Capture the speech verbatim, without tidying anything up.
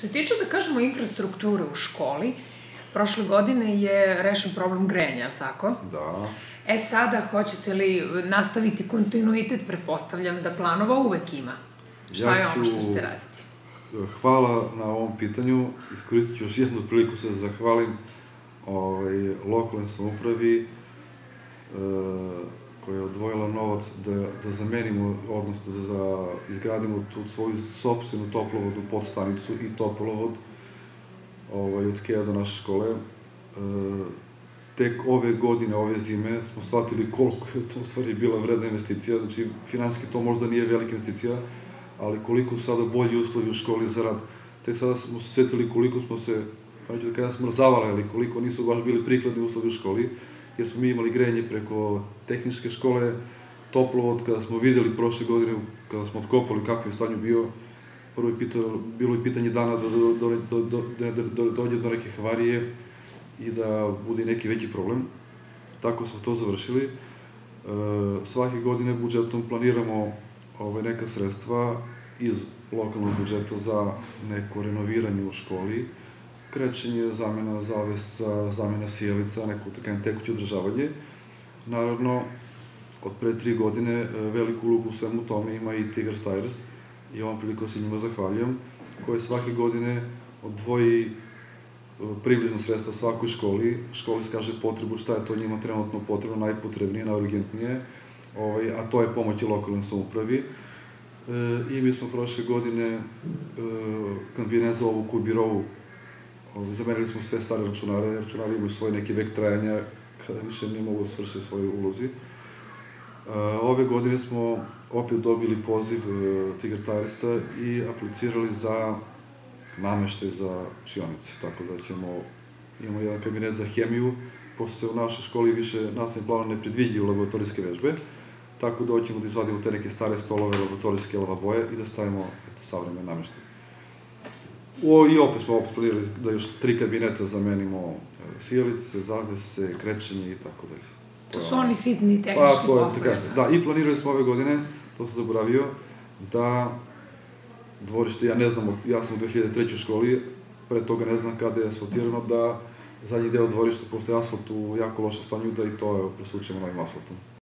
se tiče, da kažemo, infrastrukture u školi, prošle godine je rešen problem grejanja, ali tako? Da. E sada, hoćete li nastaviti kontinuitet, pretpostavljam da planova uvek ima. Šta je ono što ćete raditi? Hvala na ovom pitanju. Iskoristit ću još jednu priliku se zahvalim lokalnoj samoupravi koja je odvojila novac da zamenimo, odnosno da izgradimo tu svoju sopstvenu toplovodnu podstanicu i toplovod od Keja do naše škole. Tek ove godine, ove zime, smo shvatili koliko je to u stvari bila vredna investicija. Znači, finansijski to možda nije velika investicija, ali koliko su sada bolji uslovi u školi za rad. Tek sada smo se setili koliko smo se, pa neću da kada smrzavali, ali koliko nisu baš bili prikladni uslovi u školi, jer smo mi imali grejanje preko tehničke škole, toplovod, kada smo videli prošle godine, kada smo otkopali kakvo je stanje bio, prvo je bilo i pitanje dana da dođe do neke havarije i da bude neki veći problem. Tako smo to završili. Svake godine budžetom planiramo neka sredstva iz lokalnog budžeta za neko renoviranje u školi, krečenje, zamena zavesa, zamena sjelica, neko tekuće održavanje. Naravno, od pre tri godine veliku ulogu u svemu tome ima i Tigers Tires i ovom prilikom se njima zahvaljujem, koje svake godine odvoji približno sredstva svakoj školi. Školi skaže potrebu šta je to njima trenutno potrebno, najpotrebnije, najurgentnije, a to je pomoć i lokalnoj samoupravi. I mi smo prošle godine, kad bi ne za ovu birovu, zamenili smo sve stare računare, računari imaju svoj neki vek trajanja, kada više ne mogu svršiti svoje ulozi. Ove godine smo opet dobili poziv Tigers Tiresa i aplicirali za nameštaj za učionice, tako da ćemo, imamo jedan kabinet za hemiju, pošto se u našoj školi više nastavni plan ne predviđaju laboratorijske vežbe, tako da hoćemo da izvadimo te neke stare stolove, laboratorijske lavaboje i da stavimo savremen nameštaj. I opet smo planirali da još tri kabineta zamenimo sjelice, zavese, krečenje i tako dalje. To su oni sitni tehnički poslovi. Da, i planirali smo ove godine, to sam zaboravio, da dvorište, ja ne znam, ja sam u dve hiljade trećoj školi, pre toga ne znam kada je asfaltirano, da zadnji deo dvorišta, pošto je asfalt u jako lošem stanju, da i to presvučemo novim asfaltom.